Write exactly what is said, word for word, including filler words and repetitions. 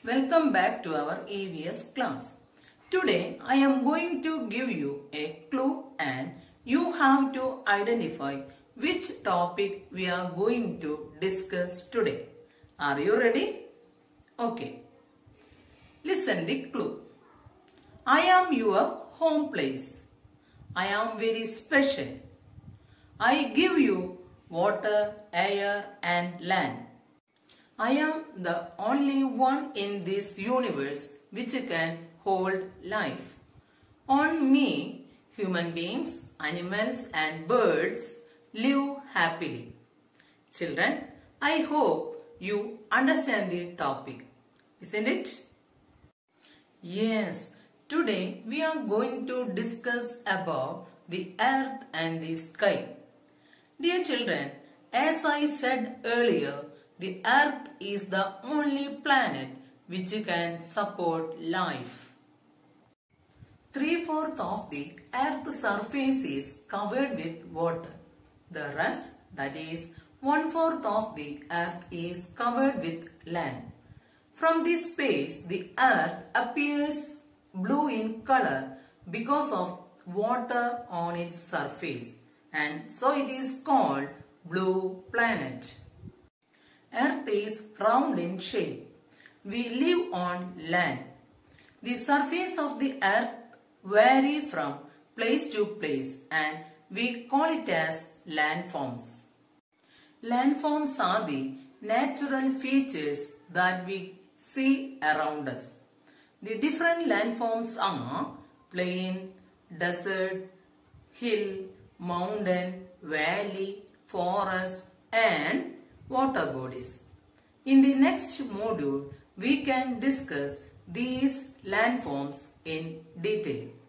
Welcome back to our E V S class. Today I am going to give you a clue and you have to identify which topic we are going to discuss today. Are you ready? Okay. Listen the clue. I am your home place. I am very special. I give you water, air and land. I am the only one in this universe which can hold life. On me, human beings, animals and birds live happily. Children, I hope you understand the topic, isn't it? Yes, today we are going to discuss about the earth and the sky. Dear children, as I said earlier, the earth is the only planet which can support life. Three-fourths of the earth's surface is covered with water. The rest, that is, one-fourth of the earth is covered with land. From this space, the earth appears blue in color because of water on its surface, and so it is called blue planet. Earth is round in shape. We live on land. The surface of the earth varies from place to place and we call it as landforms. Landforms are the natural features that we see around us. The different landforms are plain, desert, hill, mountain, valley, forest and water bodies. In the next module, we can discuss these landforms in detail.